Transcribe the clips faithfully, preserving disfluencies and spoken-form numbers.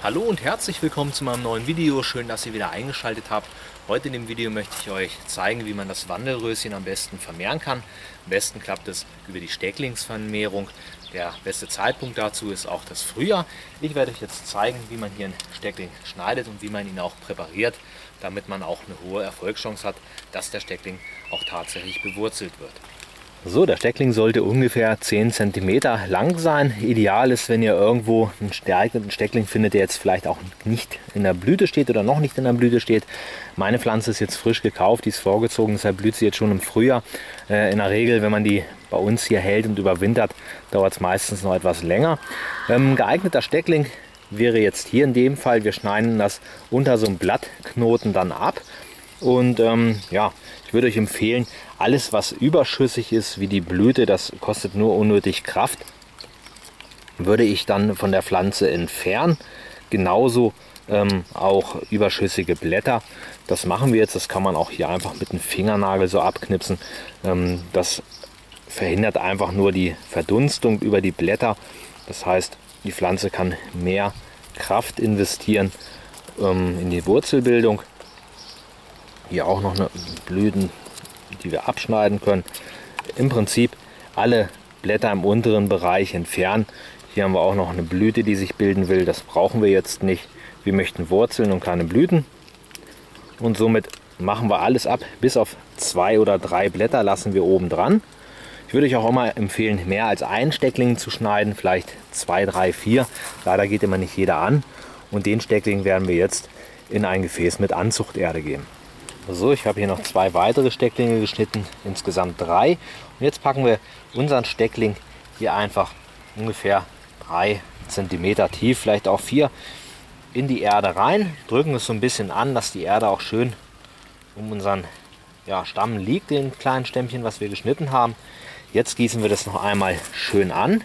Hallo und herzlich willkommen zu meinem neuen Video. Schön, dass ihr wieder eingeschaltet habt. Heute in dem Video möchte ich euch zeigen, wie man das Wandelröschen am besten vermehren kann. Am besten klappt es über die Stecklingsvermehrung. Der beste Zeitpunkt dazu ist auch das Frühjahr. Ich werde euch jetzt zeigen, wie man hier einen Steckling schneidet und wie man ihn auch präpariert, damit man auch eine hohe Erfolgschance hat, dass der Steckling auch tatsächlich bewurzelt wird. So, der Steckling sollte ungefähr zehn Zentimeter lang sein. Ideal ist, wenn ihr irgendwo einen geeigneten Steckling findet, der jetzt vielleicht auch nicht in der Blüte steht oder noch nicht in der Blüte steht. Meine Pflanze ist jetzt frisch gekauft, die ist vorgezogen, deshalb blüht sie jetzt schon im Frühjahr. Äh, in der Regel, wenn man die bei uns hier hält und überwintert, dauert es meistens noch etwas länger. Ähm, geeigneter Steckling wäre jetzt hier in dem Fall, wir schneiden das unter so einem Blattknoten dann ab. Und ähm, ja, ich würde euch empfehlen, alles was überschüssig ist, wie die Blüte, das kostet nur unnötig Kraft, würde ich dann von der Pflanze entfernen. Genauso ähm, auch überschüssige Blätter. Das machen wir jetzt, das kann man auch hier einfach mit dem Fingernagel so abknipsen. Ähm, das verhindert einfach nur die Verdunstung über die Blätter. Das heißt, die Pflanze kann mehr Kraft investieren ähm, in die Wurzelbildung. Hier auch noch eine Blüten, die wir abschneiden können. Im Prinzip alle Blätter im unteren Bereich entfernen. Hier haben wir auch noch eine Blüte, die sich bilden will. Das brauchen wir jetzt nicht. Wir möchten Wurzeln und keine Blüten. Und somit machen wir alles ab. Bis auf zwei oder drei Blätter lassen wir oben dran. Ich würde euch auch immer empfehlen, mehr als einen Steckling zu schneiden. Vielleicht zwei, drei, vier. Leider geht immer nicht jeder an. Und den Steckling werden wir jetzt in ein Gefäß mit Anzuchterde geben. So, ich habe hier noch zwei weitere Stecklinge geschnitten, insgesamt drei. Und jetzt packen wir unseren Steckling hier einfach ungefähr drei Zentimeter tief, vielleicht auch vier, in die Erde rein. Drücken es so ein bisschen an, dass die Erde auch schön um unseren ja, Stamm liegt, den kleinen Stämmchen, was wir geschnitten haben. Jetzt gießen wir das noch einmal schön an,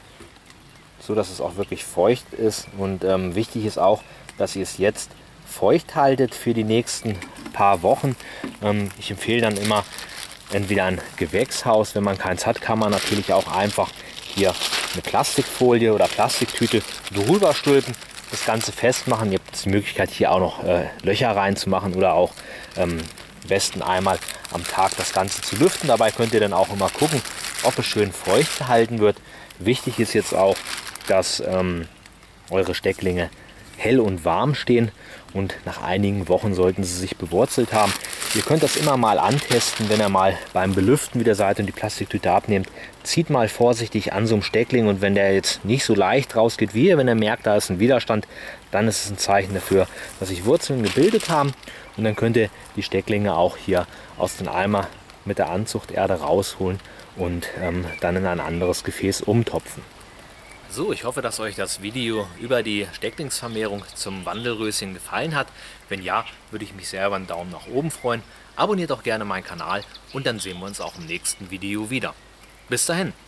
so dass es auch wirklich feucht ist. Und ähm, wichtig ist auch, dass ihr es jetzt feucht haltet für die nächsten paar Wochen. Ähm, ich empfehle dann immer entweder ein Gewächshaus, wenn man keins hat, kann man natürlich auch einfach hier eine Plastikfolie oder Plastiktüte drüber stülpen, das Ganze festmachen. Ihr habt die Möglichkeit hier auch noch äh, Löcher reinzumachen oder auch ähm, am besten einmal am Tag das Ganze zu lüften. Dabei könnt ihr dann auch immer gucken, ob es schön feucht gehalten wird. Wichtig ist jetzt auch, dass ähm, eure Stecklinge hell und warm stehen und nach einigen Wochen sollten sie sich bewurzelt haben. Ihr könnt das immer mal antesten, wenn ihr mal beim Belüften wieder seid und die Plastiktüte abnehmt. Zieht mal vorsichtig an so einem Steckling und wenn der jetzt nicht so leicht rausgeht wie ihr, wenn ihr merkt, da ist ein Widerstand, dann ist es ein Zeichen dafür, dass sich Wurzeln gebildet haben. Und dann könnt ihr die Stecklinge auch hier aus dem Eimer mit der Anzuchterde rausholen und ähm, dann in ein anderes Gefäß umtopfen. So, ich hoffe, dass euch das Video über die Stecklingsvermehrung zum Wandelröschen gefallen hat. Wenn ja, würde ich mich sehr über einen Daumen nach oben freuen. Abonniert auch gerne meinen Kanal und dann sehen wir uns auch im nächsten Video wieder. Bis dahin!